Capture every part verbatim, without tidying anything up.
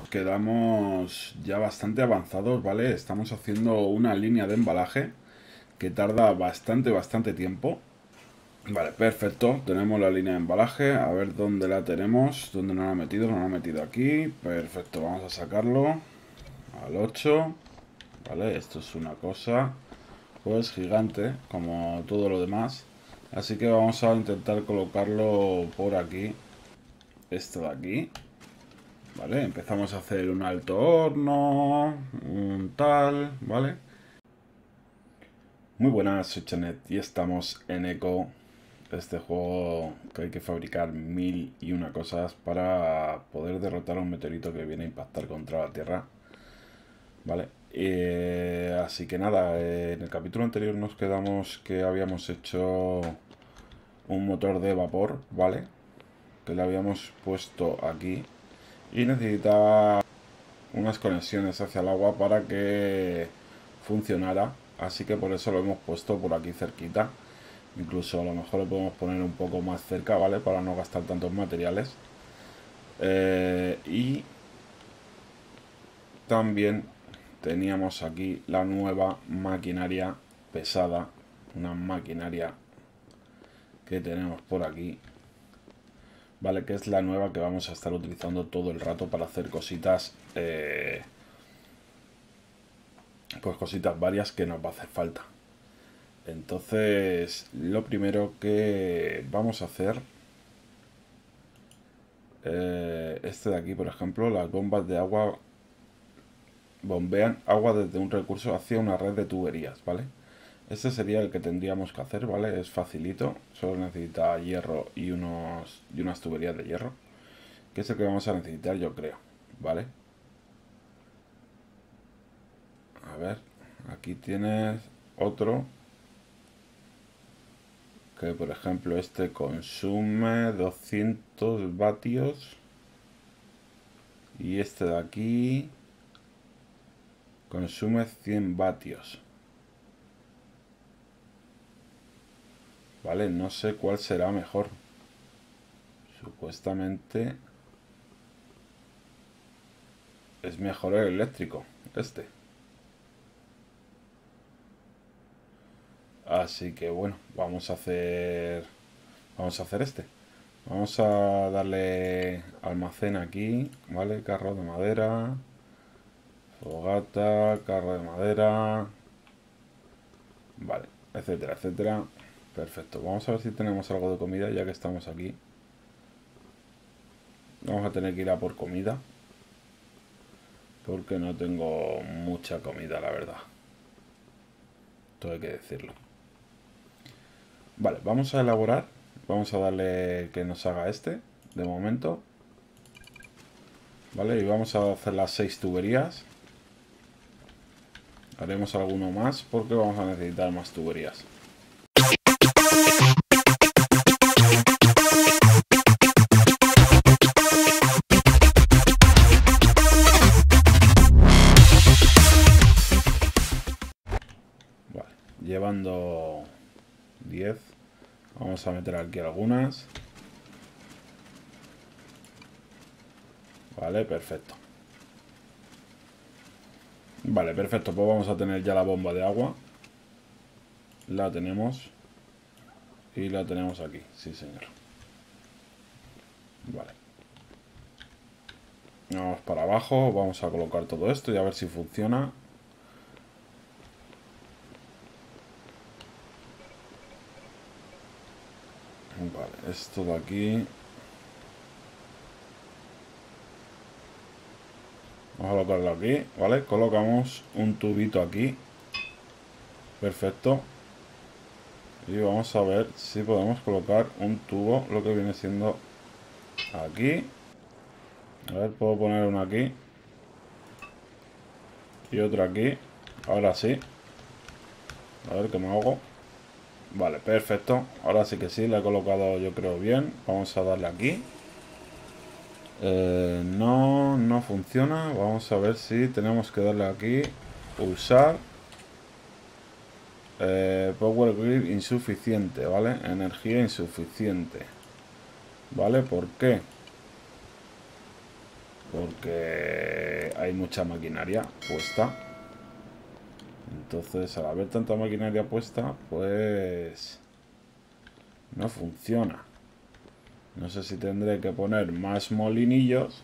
quedamos ya bastante avanzados, ¿vale? Estamos haciendo una línea de embalaje que tarda bastante, bastante tiempo. Vale, perfecto. Tenemos la línea de embalaje. A ver dónde la tenemos. ¿Dónde nos la ha metido? Nos la ha metido aquí. Perfecto, vamos a sacarlo. Al ocho. Vale, esto es una cosa pues gigante, como todo lo demás. Así que vamos a intentar colocarlo por aquí. Esto de aquí. Vale, empezamos a hacer un alto horno, un tal, ¿vale? Muy buenas, soy Chanet y estamos en Eco, este juego que hay que fabricar mil y una cosas para poder derrotar a un meteorito que viene a impactar contra la Tierra. Vale, eh, así que nada, eh, en el capítulo anterior nos quedamos que habíamos hecho un motor de vapor, ¿vale? Que le habíamos puesto aquí y necesitaba unas conexiones hacia el agua para que funcionara, así que por eso lo hemos puesto por aquí cerquita. Incluso a lo mejor lo podemos poner un poco más cerca, ¿vale? Para no gastar tantos materiales. Eh, y también teníamos aquí la nueva maquinaria pesada, una maquinaria que tenemos por aquí, vale, que es la nueva que vamos a estar utilizando todo el rato para hacer cositas, eh, pues cositas varias que nos va a hacer falta. Entonces, lo primero que vamos a hacer, eh, este de aquí, por ejemplo, las bombas de agua bombean agua desde un recurso hacia una red de tuberías, ¿vale? Este sería el que tendríamos que hacer, ¿vale? Es facilito, solo necesita hierro y, unos, y unas tuberías de hierro, que es el que vamos a necesitar, yo creo, ¿vale? A ver, aquí tienes otro que, por ejemplo, este consume doscientos vatios y este de aquí consume cien vatios. Vale, no sé cuál será mejor. Supuestamente es mejor el eléctrico, este. Así que bueno, vamos a hacer vamos a hacer este. Vamos a darle almacén aquí, ¿vale? Carro de madera, fogata, carro de madera, vale, etcétera, etcétera. Perfecto, vamos a ver si tenemos algo de comida ya que estamos aquí. Vamos a tener que ir a por comida, porque no tengo mucha comida, la verdad. Todo hay que decirlo. Vale, vamos a elaborar. Vamos a darle que nos haga este, de momento. Vale, y vamos a hacer las seis tuberías. Haremos alguno más porque vamos a necesitar más tuberías. Vale, llevando diez. Vamos a meter aquí algunas. Vale, perfecto. Vale, perfecto. Pues vamos a tener ya la bomba de agua. La tenemos. Y la tenemos aquí. Sí, señor. Vale. Vamos para abajo. Vamos a colocar todo esto y a ver si funciona. Vale, esto de aquí. Vamos a colocarlo aquí, ¿vale? Colocamos un tubito aquí. Perfecto. Y vamos a ver si podemos colocar un tubo, lo que viene siendo aquí. A ver, puedo poner uno aquí. Y otro aquí. Ahora sí. A ver qué me hago. Vale, perfecto. Ahora sí que sí, le he colocado yo creo bien. Vamos a darle aquí. Eh, no, no funciona. Vamos a ver si tenemos que darle aquí. Usar. Eh, power grid insuficiente, ¿vale? Energía insuficiente. ¿Vale? ¿Por qué? porque hay mucha maquinaria puesta. Entonces, al haber tanta maquinaria puesta, pues no funciona. No sé si tendré que poner más molinillos,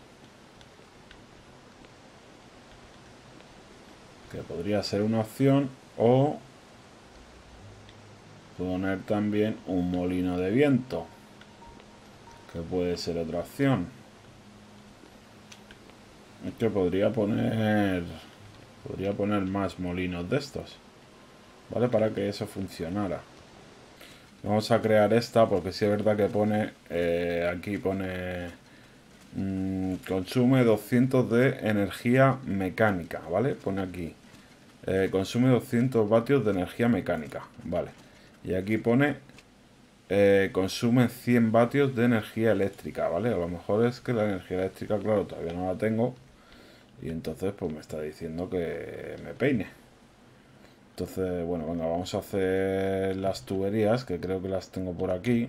que podría ser una opción, o poner también un molino de viento, que puede ser otra opción. Es que podría poner podría poner más molinos de estos, ¿vale? Para que eso funcionara. Vamos a crear esta, porque sí es verdad que pone eh, aquí pone mmm, consume doscientos de energía mecánica, ¿vale? Pone aquí eh, consume doscientos vatios de energía mecánica, ¿vale? Y aquí pone eh, consume cien vatios de energía eléctrica, ¿vale? A lo mejor es que la energía eléctrica, claro, todavía no la tengo, y entonces pues me está diciendo que me peine. Entonces, bueno, venga, vamos a hacer las tuberías, que creo que las tengo por aquí.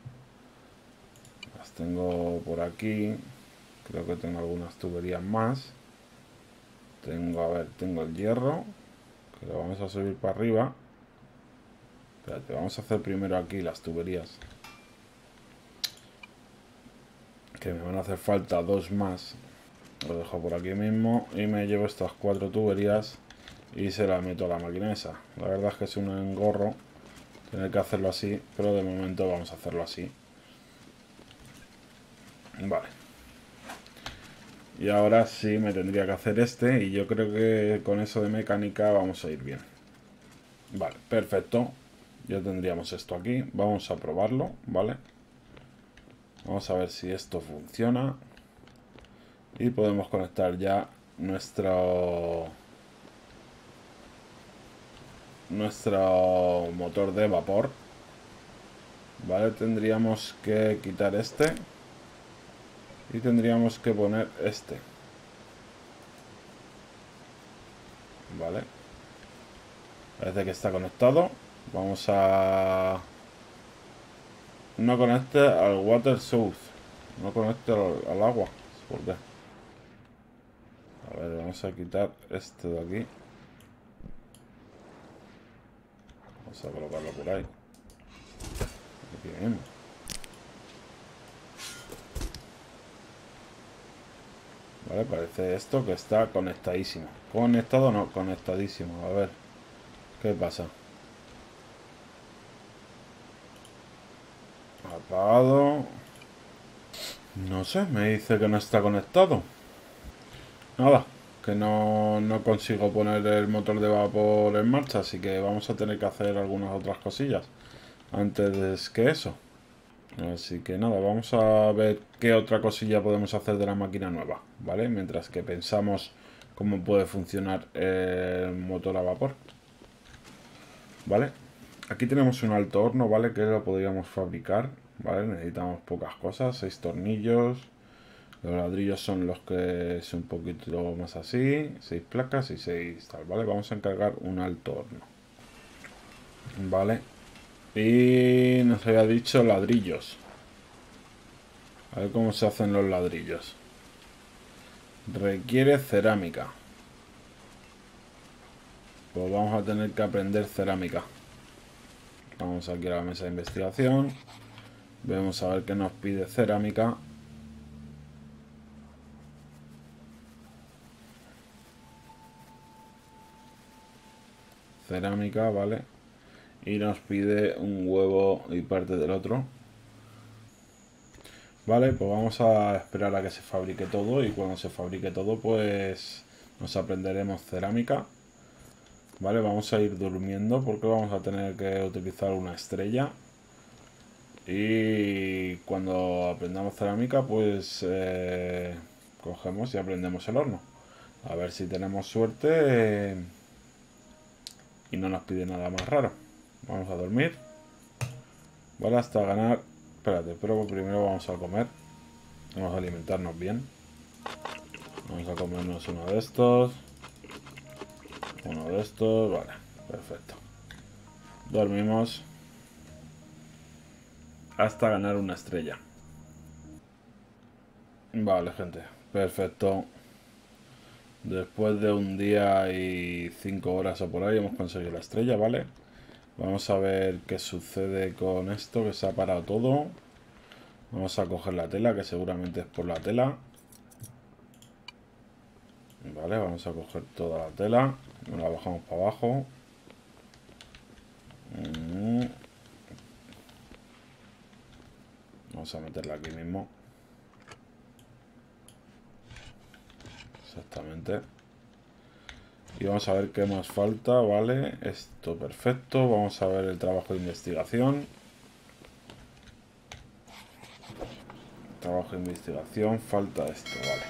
Las tengo por aquí. Creo que tengo algunas tuberías más. Tengo, a ver, tengo el hierro, que lo vamos a subir para arriba. Espérate, vamos a hacer primero aquí las tuberías, que me van a hacer falta dos más. Lo dejo por aquí mismo y me llevo estas cuatro tuberías y se las meto a la máquina esa. La verdad es que es un engorro tener que hacerlo así, pero de momento vamos a hacerlo así. Vale. Y ahora sí me tendría que hacer este, y yo creo que con eso de mecánica vamos a ir bien. Vale, perfecto. Ya tendríamos esto aquí. Vamos a probarlo, ¿vale? Vamos a ver si esto funciona. Y podemos conectar ya nuestro... nuestro motor de vapor. Vale, tendríamos que quitar este. Y tendríamos que poner este. Vale. Parece que está conectado. Vamos a... No conecte al water source. No conecte al, al agua. ¿Por qué? A ver, vamos a quitar este de aquí. Vamos a colocarlo por ahí. Aquí mismo. Vale, parece esto que está conectadísimo. Conectado no, conectadísimo. A ver, ¿qué pasa? Apagado. No sé, me dice que no está conectado. Nada, que no, no consigo poner el motor de vapor en marcha, así que vamos a tener que hacer algunas otras cosillas antes que eso. Así que nada, vamos a ver qué otra cosilla podemos hacer de la máquina nueva, ¿vale? Mientras que pensamos cómo puede funcionar el motor a vapor. ¿Vale? Aquí tenemos un alto horno, ¿vale? Que lo podríamos fabricar, ¿vale? Necesitamos pocas cosas, seis tornillos. Los ladrillos son los que es un poquito más así, seis placas y seis tal, ¿vale? Vamos a encargar un alto horno. Vale. Y nos había dicho ladrillos. A ver cómo se hacen los ladrillos. Requiere cerámica. Pues vamos a tener que aprender cerámica. Vamos aquí a la mesa de investigación. Vamos a ver qué nos pide cerámica. Cerámica, vale. Y nos pide un huevo y parte del otro. Vale, pues vamos a esperar a que se fabrique todo, y cuando se fabrique todo pues nos aprenderemos cerámica. Vale, vamos a ir durmiendo porque vamos a tener que utilizar una estrella. Y cuando aprendamos cerámica pues eh, cogemos y aprendemos el horno. A ver si tenemos suerte eh, y no nos pide nada más raro. Vamos a dormir. Vale, hasta ganar... Espérate, pero primero vamos a comer. Vamos a alimentarnos bien. Vamos a comernos uno de estos. Uno de estos. Vale, perfecto. Dormimos hasta ganar una estrella. Vale, gente. Perfecto. Después de un día y cinco horas o por ahí hemos conseguido la estrella, ¿vale? Vamos a ver qué sucede con esto, que se ha parado todo. Vamos a coger la tela, que seguramente es por la tela. Vale, vamos a coger toda la tela. Nos la bajamos para abajo. Vamos a meterla aquí mismo. Exactamente. Y vamos a ver qué más falta, ¿vale? Esto perfecto. Vamos a ver el trabajo de investigación. Trabajo de investigación. Falta esto, vale.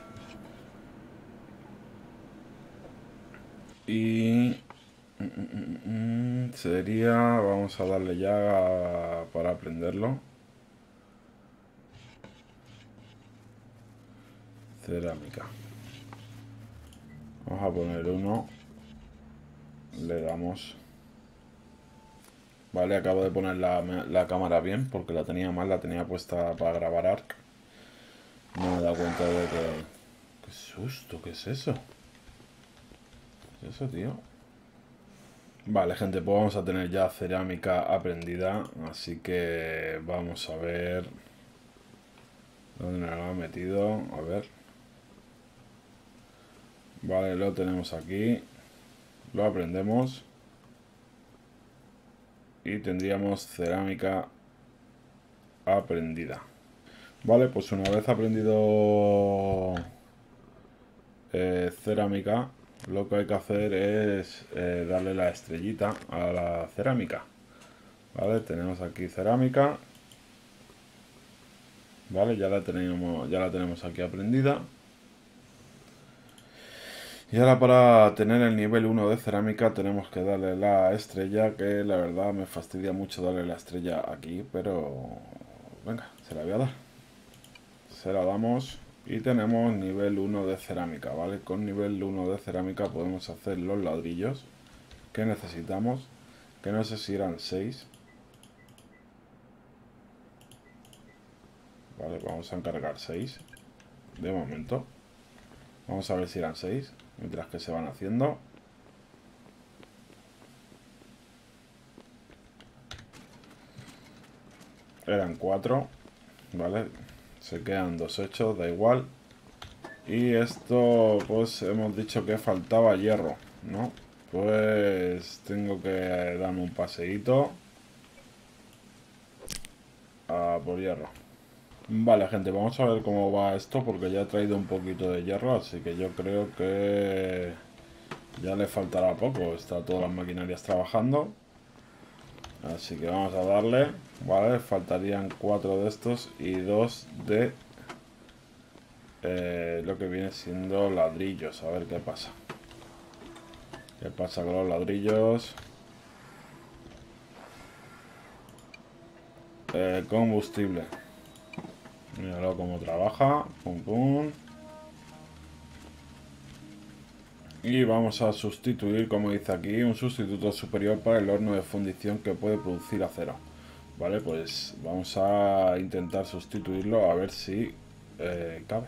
Y... sería... Vamos a darle ya para aprenderlo. Cerámica. Vamos a poner uno. Le damos... Vale, acabo de poner la, la cámara bien porque la tenía mal, la tenía puesta para grabar Ark. No me he dado cuenta de que... ¡Qué susto! ¿Qué es eso? ¿Qué es eso, tío? Vale, gente, pues vamos a tener ya cerámica aprendida. Así que vamos a ver... ¿Dónde nos lo ha metido? A ver. Vale, lo tenemos aquí. Lo aprendemos. Y tendríamos cerámica aprendida. Vale, pues una vez aprendido eh, cerámica, lo que hay que hacer es eh, darle la estrellita a la cerámica. Vale, tenemos aquí cerámica. Vale, ya la tenemos, ya la tenemos aquí aprendida. Y ahora para tener el nivel uno de cerámica tenemos que darle la estrella, que la verdad me fastidia mucho darle la estrella aquí, pero venga, se la voy a dar. Se la damos y tenemos nivel uno de cerámica, ¿vale? Con nivel uno de cerámica podemos hacer los ladrillos que necesitamos, que no sé si eran seis. Vale, vamos a encargar seis de momento. Vamos a ver si eran seis, mientras que se van haciendo. Eran cuatro, ¿vale? Se quedan dos hechos, da igual. Y esto, pues hemos dicho que faltaba hierro, ¿no? Pues tengo que darme un paseíto a por hierro. Vale, gente, vamos a ver cómo va esto, porque ya he traído un poquito de hierro, así que yo creo que ya le faltará poco. Está todas las maquinarias trabajando. Así que vamos a darle. Vale, faltarían cuatro de estos y dos de eh, lo que viene siendo ladrillos. A ver qué pasa. ¿Qué pasa con los ladrillos? Eh, combustible. Míralo cómo trabaja. Pum, pum. Y vamos a sustituir, como dice aquí, un sustituto superior para el horno de fundición que puede producir acero. Vale, pues vamos a intentar sustituirlo a ver si eh, cabe.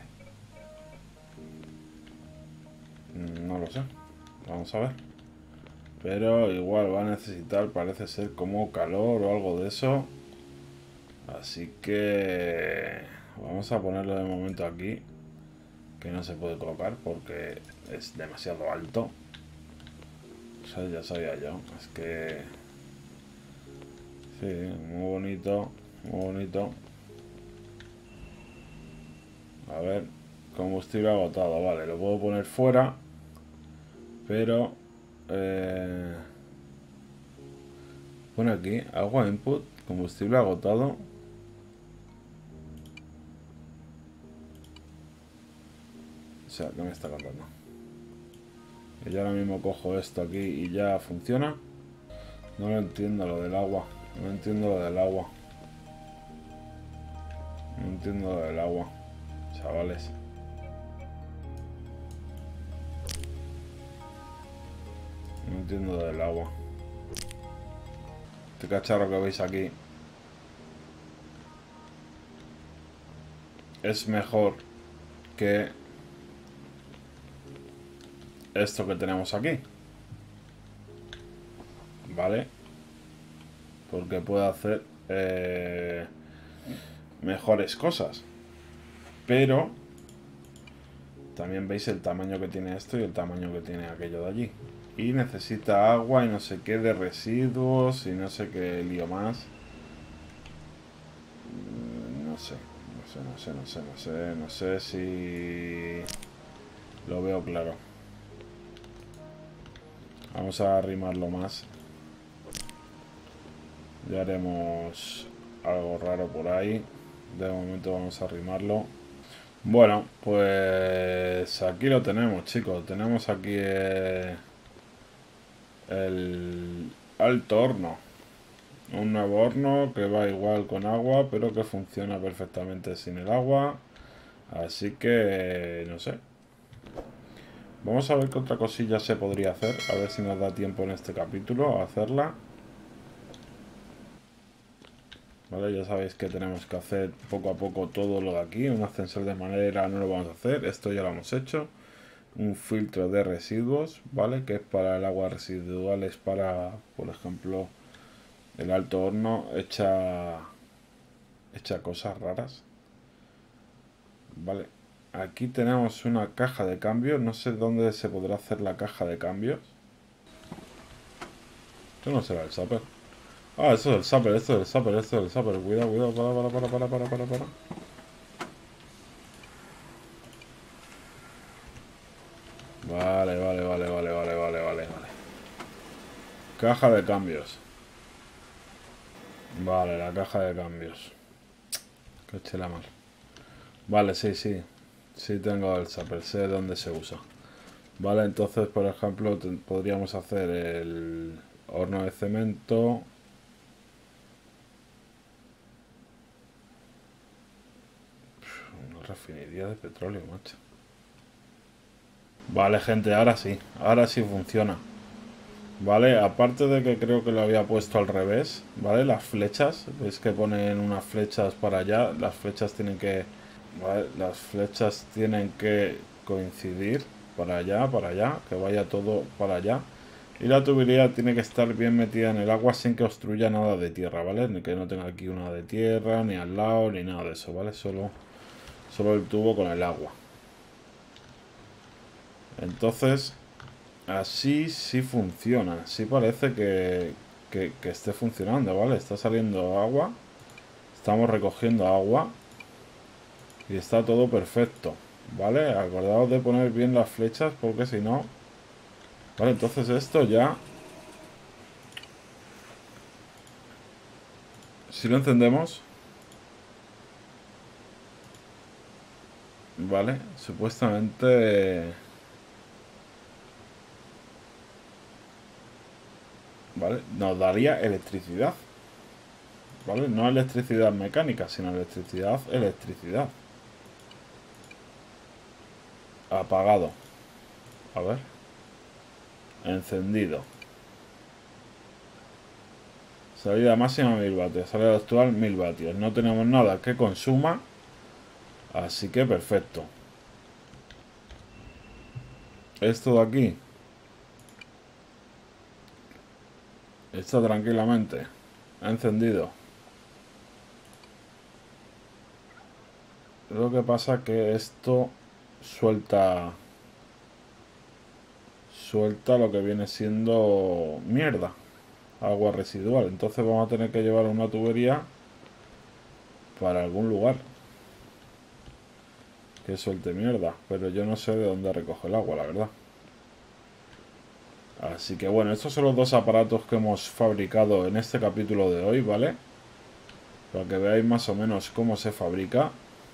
No lo sé. Vamos a ver. Pero igual va a necesitar, parece ser, como calor o algo de eso. Así que vamos a ponerlo de momento aquí, que no se puede colocar porque es demasiado alto. O sea, ya sabía yo. Es que... sí, muy bonito, muy bonito. A ver, combustible agotado. Vale, lo puedo poner fuera. Pero... Eh, pone aquí, agua input, combustible agotado. O sea, ¿qué me está contando? Que yo ahora mismo cojo esto aquí y ya funciona. No lo entiendo lo del agua. No entiendo lo del agua. No entiendo lo del agua, chavales. No entiendo lo del agua. Este cacharro que veis aquí es mejor que esto que tenemos aquí, ¿vale? Porque puede hacer eh, mejores cosas. Pero también veis el tamaño que tiene esto y el tamaño que tiene aquello de allí. Y necesita agua y no sé qué de residuos y no sé qué lío más. No sé, no sé, no sé, no sé, no sé, no sé si lo veo claro. Vamos a arrimarlo más. Ya haremos algo raro por ahí. De momento vamos a arrimarlo. Bueno, pues aquí lo tenemos, chicos. Tenemos aquí eh, el alto horno. Un nuevo horno que va igual con agua, pero que funciona perfectamente sin el agua. Así que, no sé. Vamos a ver qué otra cosilla se podría hacer. A ver si nos da tiempo en este capítulo a hacerla. Vale, ya sabéis que tenemos que hacer poco a poco todo lo de aquí. Un ascensor de madera no lo vamos a hacer. Esto ya lo hemos hecho. Un filtro de residuos, ¿vale? Que es para el agua residual. Es para, por ejemplo, el alto horno. Echa, echa cosas raras. Vale. Aquí tenemos una caja de cambios. No sé dónde se podrá hacer la caja de cambios. Esto no será el zapper. Ah, eso es el zapper, esto es el zapper, esto es el zapper. Cuidado, cuidado, para, para, para, para, para, para. Vale, vale, vale, vale, vale, vale, vale, vale. Caja de cambios. Vale, la caja de cambios. Coche la mar. Vale, sí, sí. Sí tengo el zapper, sé dónde se usa. Vale, entonces, por ejemplo, podríamos hacer el horno de cemento. Una refinería de petróleo, macho. Vale, gente, ahora sí. Ahora sí funciona. Vale, aparte de que creo que lo había puesto al revés, ¿vale? Las flechas, veis que ponen unas flechas para allá. Las flechas tienen que... ¿vale? Las flechas tienen que coincidir para allá, para allá, que vaya todo para allá. Y la tubería tiene que estar bien metida en el agua sin que obstruya nada de tierra, ¿vale? Ni que no tenga aquí una de tierra, ni al lado, ni nada de eso, ¿vale? Solo, solo el tubo con el agua. Entonces, así sí funciona. Sí parece que, que, que esté funcionando, ¿vale? Está saliendo agua. Estamos recogiendo agua. Y está todo perfecto, ¿vale? Acordaos de poner bien las flechas porque si no... Vale, entonces esto ya... Si lo encendemos... Vale, supuestamente... Vale, nos daría electricidad. ¿Vale? No electricidad mecánica, sino electricidad, electricidad. Apagado. A ver. Encendido. Salida máxima mil vatios. Salida actual mil vatios. No tenemos nada que consuma. Así que perfecto. Esto de aquí está tranquilamente encendido. Lo que pasa que esto suelta suelta lo que viene siendo mierda, agua residual. Entonces vamos a tener que llevar una tubería para algún lugar que suelte mierda, pero yo no sé de dónde recoge el agua, la verdad. Así que bueno, estos son los dos aparatos que hemos fabricado en este capítulo de hoy, ¿vale? Para que veáis más o menos cómo se fabrica.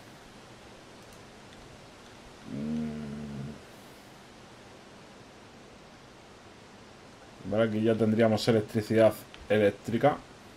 Vale, aquí ya tendríamos electricidad eléctrica.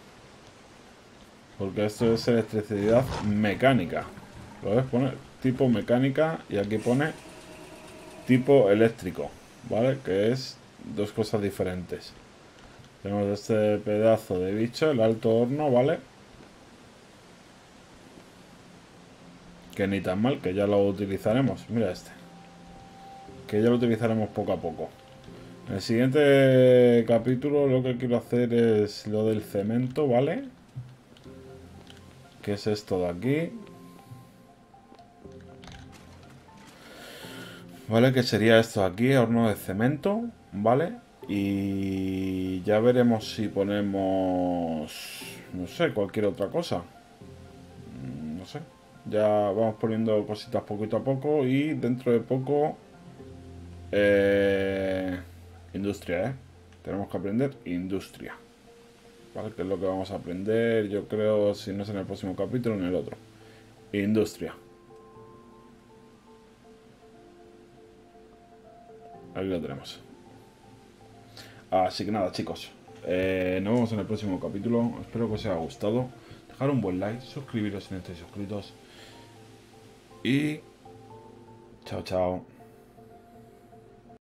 Porque esto es electricidad mecánica. Lo ves, pone tipo mecánica y aquí pone tipo eléctrico, ¿vale? Que es dos cosas diferentes. Tenemos este pedazo de bicho, el alto horno, ¿vale? Que ni tan mal, que ya lo utilizaremos. Mira este. Que ya lo utilizaremos poco a poco. En el siguiente capítulo lo que quiero hacer es lo del cemento, ¿vale? Que es esto de aquí. Vale, que sería esto de aquí, horno de cemento, ¿vale? Y ya veremos si ponemos, no sé, cualquier otra cosa. No sé. Ya vamos poniendo cositas poquito a poco y dentro de poco... Eh, industria, ¿eh? Tenemos que aprender industria. ¿Vale? Que es lo que vamos a aprender, yo creo, si no es en el próximo capítulo, en el otro. Industria. Ahí lo tenemos. Así que nada, chicos. Eh, nos vemos en el próximo capítulo. Espero que os haya gustado. Dejar un buen like, suscribiros si no estáis suscritos. Y... chao, chao.